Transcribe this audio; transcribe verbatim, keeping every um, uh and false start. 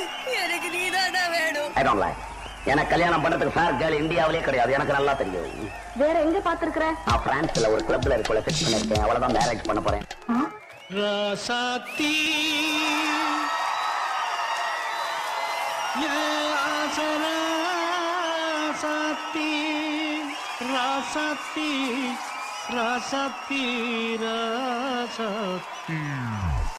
எனக்கு நீதானா வேணும். I don't like. எனக்கு கல்யாணம் பண்றதுக்கு ஃபேர் கேர்ள் இந்தியாவிலே கிடையாது. எனக்கு நல்லா தெரியும். வேற எங்க பாத்துருக்கற? நான் பிரான்ஸ்ல ஒரு கிளப்ல இருக்கோல ஃபிக்ஸ் பண்ணிருக்கேன். அவ்வளவுதான் மேரேஜ் பண்ண போறேன். ராசாத்தி யா ராசாத்தி ராசாத்தி ராசாத்தி ராசாத்தி